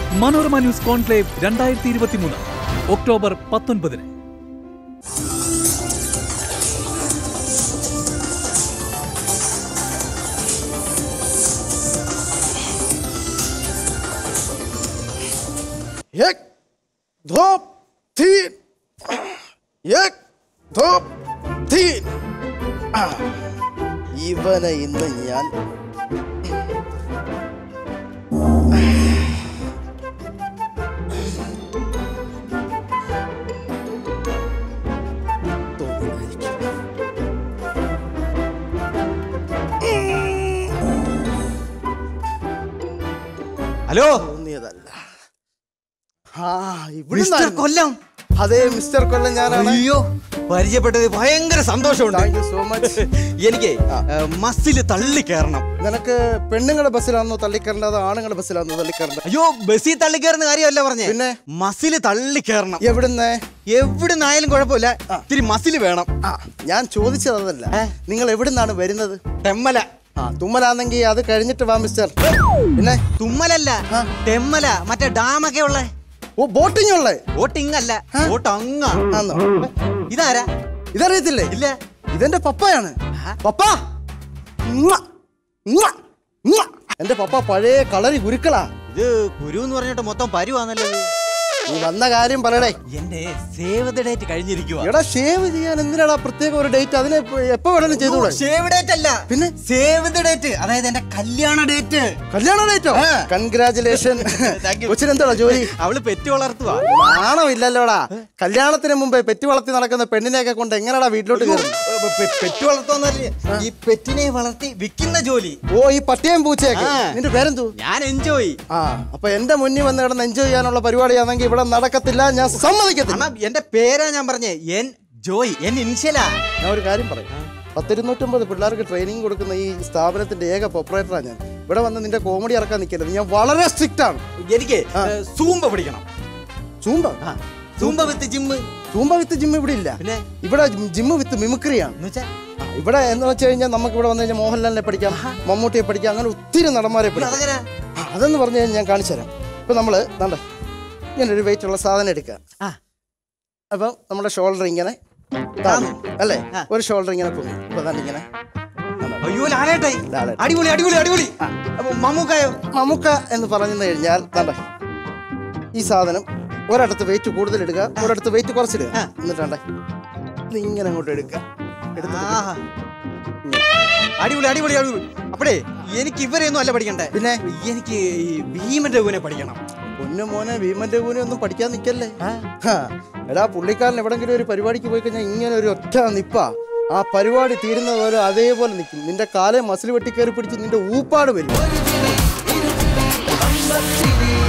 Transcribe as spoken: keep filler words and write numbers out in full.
Manorama news conclave രണ്ടായിരത്തി ഇരുപത്തി മൂന്ന് ഒക്ടോബർ പത്തൊൻപതിന്. ഇവനെ ഇന്ന് ഞാൻ ഹലോ, മിസ്റ്റർ കൊല്ലം. അതെ, മിസ്റ്റർ കൊല്ലം ഞാനാണ്. അയ്യോ, പരിചയപ്പെട്ടത് ഭയങ്കര സന്തോഷമുണ്ട്. Thank you so much. എനിക്ക് ബസ്സിൽ തള്ളി കയറണം. നിനക്ക് പെണ്ണുങ്ങളുടെ ബസ്സിലാണോ തള്ളിക്കറേണ്ടത്, ആണുങ്ങളുടെ ബസ്സിലാണോ തള്ളിക്കറേണ്ടത്? അയ്യോ, ബസ്സിൽ തള്ളി കയറുന്ന കാര്യമല്ല പറഞ്ഞേ, പിന്നെ മസിൽ തള്ളി കയറണം. എവിടുന്ന് എവിടുന്നായാലും കുഴപ്പമില്ല, ഇത്തിരി മസിൽ വേണം. ആ, ഞാൻ ചോദിച്ചത് അതല്ല. നിങ്ങൾ എവിടുന്നാണ് വരുന്നത്? തെമ്മല. ആ, തുമ്മലാന്നെങ്കിൽ അത് കഴിഞ്ഞിട്ട് വാ മിസ്റ്റർ. പിന്നെ തുമ്മലല്ല, തെമ്മല. മറ്റേ ഡാമൊക്കെ ഉള്ള. ഓ, ബോട്ടിംഗ് ഉള്ളേ. ബോട്ടിംഗ് അല്ല, ബോട്ടങ്ങ. ഇതാരാ? ഇതറിയത്തില്ലേ? ഇല്ല. ഇതെന്റെ പപ്പയാണ്. പപ്പ, എന്റെ പപ്പ പഴയ കളരി ഗുരുക്കളാ. ഇത് ഗുരു എന്ന് പറഞ്ഞിട്ട് മൊത്തം പരുവാന്നല്ലോ. നീ വന്ന കാര്യം പറയടേ. എന്റെ സേവ് ദ ഡേറ്റ് കഴിഞ്ഞിരിക്കുക. എടാ, ഷേവ് ചെയ്യാൻ എന്തിനാടാ പ്രത്യേക ഒരു ഡേറ്റ്? അതിന് എപ്പോ വേണമെങ്കിലും ചെയ്തൂടെ? സേവ് ഡേറ്റ് അല്ല, പിന്നെ സേവ് ദ ഡേറ്റ്, അതായത് എന്റെ കല്യാണ ഡേറ്റ്. കല്യാണ ഡേറ്റോ? കൺഗ്രാചുലേഷൻ. കൊച്ചിനെന്താടാ ജോലി? അവള് പെറ്റ് വളർത്തുവാ. ആണോ? ഇല്ലല്ലോടാ. കല്യാണത്തിന് മുമ്പേ പെറ്റ് വളർത്തി നടക്കുന്ന പെണ്ണിനെയൊക്കെ കൊണ്ട് എങ്ങനെയാടാ വീട്ടിലോട്ട് കയറും? പെറ്റ് വളർത്തുന്നല്ലേ, ഈ പെറ്റിനെ വളർത്തി വിൽക്കുന്ന ജോലി. ഓ, ഈ പട്ടിയും പൂച്ചയൊക്കെ. നിന്റെ പേരെന്തു? ഞാൻ എൻജോയ്. ആ, അപ്പൊ എന്റെ മുന്നിൽ വന്ന് കിടന്ന് എൻജോയ് ചെയ്യാനുള്ള പരിപാടിയാണെങ്കിൽ ഇവിടെ നടക്കത്തില്ല, ഞാൻ സമ്മതിക്കത്തില്ല. എന്റെ പേരാ ഞാൻ പറഞ്ഞേ, എൻ ജോയ്, എൻ ഇൻഷ്യലാ. ഞാൻ ഒരു കാര്യം പറയാം. പത്തിരുന്നൂറ്റമ്പത് പിള്ളേർക്ക് ട്രെയിനിങ് കൊടുക്കുന്ന ഈ സ്ഥാപനത്തിന്റെ ഏക പ്രൊപ്പറേറ്ററാണ് ഞാൻ. ഇവിടെ വന്ന് നിന്റെ കോമഡി ഇറക്കാൻ നിൽക്കരുത്. ഞാൻ വളരെ സ്ട്രിക്റ്റ് ആണ്. എനിക്ക് സൂംബ പഠിക്കണം. Zumba? Zumba with gym. Zumba with gym ഇവിടെ ഇല്ല. ഇവിടെ ജിമ്മ് വിത്ത് മിമിക്രിയാണ്. ഇവിടെ എന്ന് വെച്ച് കഴിഞ്ഞാൽ നമുക്ക് ഇവിടെ വന്നു കഴിഞ്ഞാൽ മോഹൻലാലിനെ പഠിക്കാം, മമ്മൂട്ടിയെ പഠിക്കാം, അങ്ങനെ ഒത്തിരി നടന്മാരെ പഠിക്കാം. അതെന്ന് പറഞ്ഞു കഴിഞ്ഞാൽ ഞാൻ കാണിച്ചു തരാം. ഇപ്പൊ നമ്മള് കണ്ട ഇങ്ങനെ ഒരു വെയിറ്റ് ഉള്ള സാധനം എടുക്കുക. അപ്പൊ നമ്മുടെ ഷോൾഡർ ഇങ്ങനെ അല്ലേ, ഒരു ഷോൾഡർ ഇങ്ങനെ പൊങ്ങി. ഇപ്പൊ തന്നെ ഇങ്ങനെ. അയ്യോ, അടിപൊളി അടിപൊളി അടിപൊളി. മമ്മൂക്കായോ? മമ്മൂക്ക എന്ന് പറഞ്ഞു കഴിഞ്ഞാൽ കണ്ട ഈ സാധനം ഒരിടത്ത് വെയിറ്റ് കൂടുതൽ എടുക്കുക, ഒരിടത്ത് വെയിറ്റ് കുറച്ചിടുക. എന്നിട്ടാണ്ടേ ഇത് ഇങ്ങനെ അങ്ങോട്ട് എടുക്കുക. അടിപൊളി അടിപൊളി അടിപൊളി. അപ്പഴേ എനിക്ക് ഇവരെയൊന്നും അല്ല പഠിക്കണ്ടേ, പിന്നെ എനിക്ക് ഈ ഭീമൻ രഘുവിനെ പഠിക്കണം. പൊന്നു മോനെ, ഭീമൻ രഘുവിനെ ഒന്നും പഠിക്കാൻ നിൽക്കല്ലേ. എടാ, പുള്ളിക്കാരൻ എവിടെങ്കിലും ഒരു പരിപാടിക്ക് പോയി കഴിഞ്ഞാൽ ഇങ്ങനെ ഒരു ഒറ്റ നിപ്പ, ആ പരിപാടി തീരുന്നത് പോലെ അതേപോലെ നിൽക്കും. നിന്റെ കാലേ മസിൽ വെട്ടിക്കയറി പിടിച്ച് നിന്റെ ഊപ്പാട് വരും.